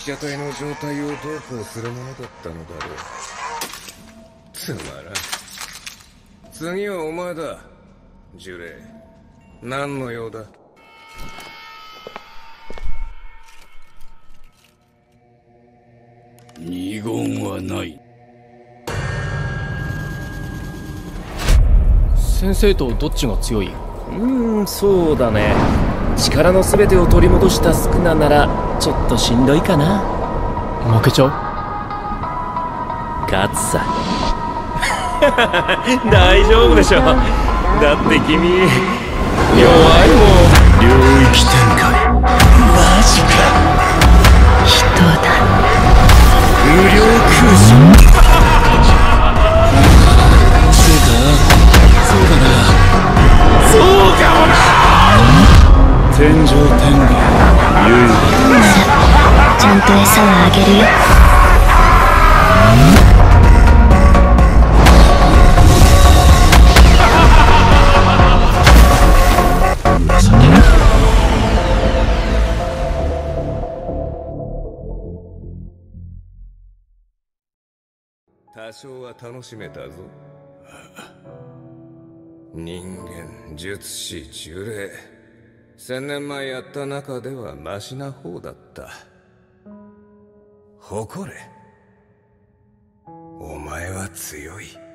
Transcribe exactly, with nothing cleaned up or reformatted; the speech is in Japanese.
者体の状態をどうこうするものだったのだろう。つまらん。次はお前だ、呪霊。何の用だ？ 二言はない。 先生とどっちが強い？ うーん、そうだね。力の全てを取り戻したスクナならちょっとしんどいかな。 負けちゃう？ 勝つさ。大丈夫でしょ。だって君弱いもん。 領域展開。 マジか。 人だ。 無料空襲。 そうか、そうだな。 そうかもな。 天上天下優雅。 ちゃんと餌はあげるよ。 多少は楽しめたぞ。人間、術師、呪霊、千年前やった中ではマシな方だった。誇れ。お前は強い。